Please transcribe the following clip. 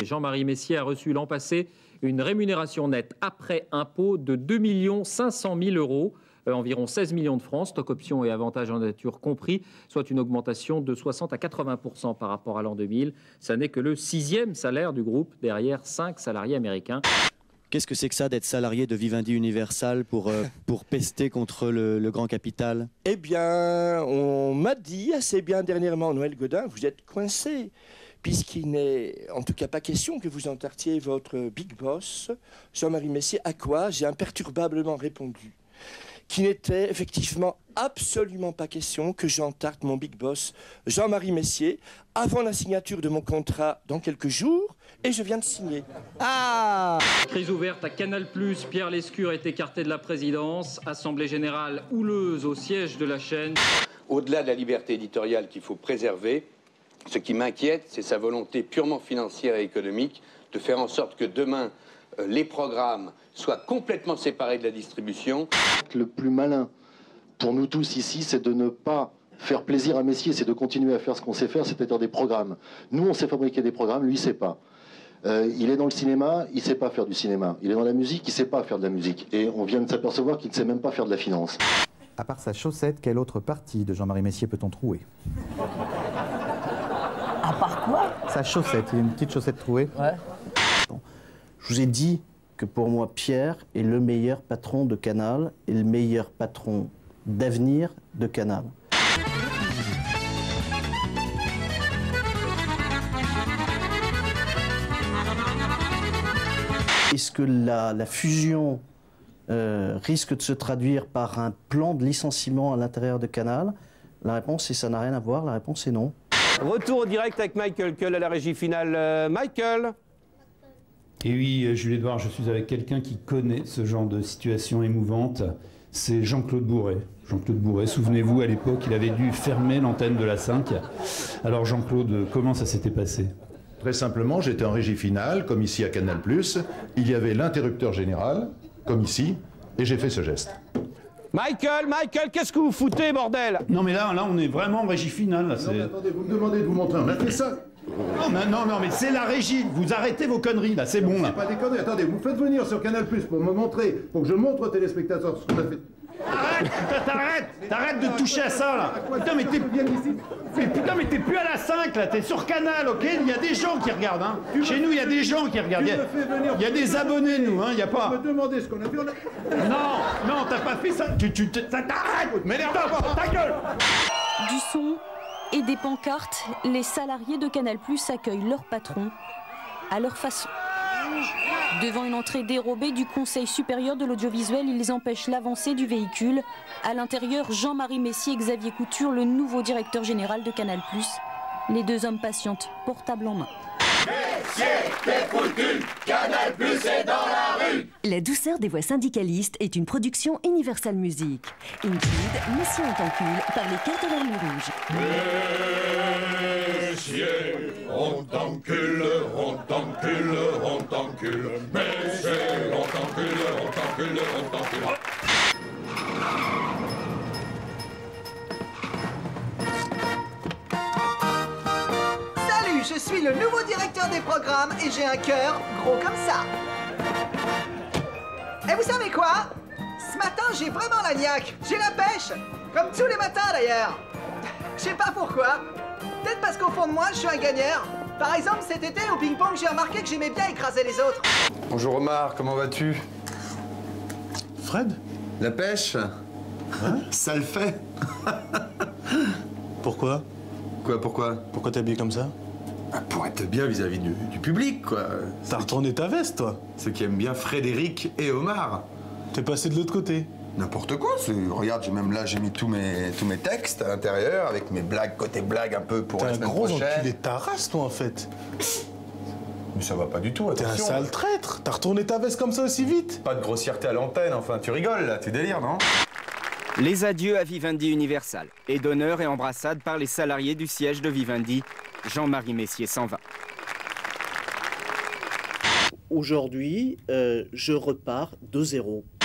Jean-Marie Messier a reçu l'an passé une rémunération nette après impôt de 2 500 000 €, environ 16 millions de francs, stock options et avantages en nature compris, soit une augmentation de 60 à 80% par rapport à l'an 2000. Ça n'est que le 6e salaire du groupe, derrière 5 salariés américains. Qu'est-ce que c'est que ça d'être salarié de Vivendi Universal pour pester contre le grand capital? Eh bien, on m'a dit assez bien dernièrement, Noël Godin, vous êtes coincé, puisqu'il n'est en tout cas pas question que vous entartiez votre big boss, Jean-Marie Messier, à quoi j'ai imperturbablement répondu qu'il n'était effectivement absolument pas question que j'entarte mon big boss, Jean-Marie Messier, avant la signature de mon contrat dans quelques jours, et je viens de signer. Ah! Crise ouverte à Canal+, Pierre Lescure est écarté de la présidence, assemblée générale houleuse au siège de la chaîne. Au-delà de la liberté éditoriale qu'il faut préserver, ce qui m'inquiète, c'est sa volonté purement financière et économique de faire en sorte que demain, les programmes soient complètement séparés de la distribution. Le plus malin pour nous tous ici, c'est de ne pas faire plaisir à Messier, c'est de continuer à faire ce qu'on sait faire, c'est-à-dire des programmes. Nous, on sait fabriquer des programmes, lui, il ne sait pas. Il est dans le cinéma, il ne sait pas faire du cinéma. Il est dans la musique, il ne sait pas faire de la musique. Et on vient de s'apercevoir qu'il ne sait même pas faire de la finance. À part sa chaussette, quelle autre partie de Jean-Marie Messier peut-on trouer? À part quoi? Sa chaussette, il a une petite chaussette trouée. Ouais. Je vous ai dit que pour moi, Pierre est le meilleur patron de Canal et le meilleur patron d'avenir de Canal. Est-ce que la fusion risque de se traduire par un plan de licenciement à l'intérieur de Canal? La réponse est ça n'a rien à voir, la réponse est non. Retour au direct avec Michael Cull à la régie finale. Michael. Et oui, Jules-Édouard, je suis avec quelqu'un qui connaît ce genre de situation émouvante. C'est Jean-Claude Bourret. Jean-Claude Bourret, souvenez-vous, à l'époque, il avait dû fermer l'antenne de la 5. Alors Jean-Claude, comment ça s'était passé? Très simplement, j'étais en régie finale, comme ici à Canal+. Il y avait l'interrupteur général, comme ici, et j'ai fait ce geste. Michael, qu'est-ce que vous foutez, bordel? Non mais là, on est vraiment en régie finale. Là, non mais attendez, vous me demandez de vous montrer, on a fait ça. Non, mais c'est la régie. Vous arrêtez vos conneries, là, c'est bon, là. C'est pas des conneries. Attendez, vous faites venir sur Canal+ pour me montrer, pour que je montre aux téléspectateurs ce qu'on a fait. T'arrêtes de toucher à ça, là. Putain, mais t'es plus à la 5, là. T'es sur Canal, ok? Il y a des gens qui regardent, hein. Chez nous, il y a des gens qui regardent. Il y a des abonnés, nous, hein. Il y a pas... me demander ce qu'on a fait. Non, t'as pas fait ça. Ça t'arrête. M'énerve pas, ta gueule. Du son et des pancartes, les salariés de Canal+ accueillent leur patron à leur façon. Devant une entrée dérobée du Conseil supérieur de l'audiovisuel, ils empêchent l'avancée du véhicule. À l'intérieur, Jean-Marie Messier et Xavier Couture, le nouveau directeur général de Canal+. Les deux hommes patientent, portable en main. Messier, t'es foutu, Canal+ est dans la rue. La douceur des voix syndicalistes est une production Universal Music. Include Messier on t'encule par les Cartes d'Armes Rouges. Messier, on t'encule, on t'encule, on t'encule. Messier, on t'encule, on t'encule, on t'encule. Je suis le nouveau directeur des programmes et j'ai un cœur gros comme ça. Et vous savez quoi? Ce matin, j'ai vraiment la niaque. J'ai la pêche. Comme tous les matins d'ailleurs. Je sais pas pourquoi. Peut-être parce qu'au fond de moi, je suis un gagneur. Par exemple, cet été, au ping-pong, j'ai remarqué que j'aimais bien écraser les autres. Bonjour Omar, comment vas-tu? Fred? La pêche? Hein? Ça le fait. Pourquoi? Pourquoi? Pourquoi t'es habillé comme ça? Pour être bien vis-à-vis du public, quoi. T'as retourné ta veste, toi? Ceux qui aiment bien Frédéric et Omar. T'es passé de l'autre côté. N'importe quoi. Regarde, j'ai mis tous mes textes à l'intérieur avec mes blagues, côté blague un peu pour la semaine prochaine. T'es un gros enculé de ta race, toi, en fait. Mais ça va pas du tout, attention. T'es un sale traître. T'as retourné ta veste comme ça aussi vite. Pas de grossièreté à l'antenne, enfin, tu rigoles, là, tu délires, non? Les adieux à Vivendi Universal et d'honneur et embrassades par les salariés du siège de Vivendi. Jean-Marie Messier s'en va. Aujourd'hui, je repars de zéro.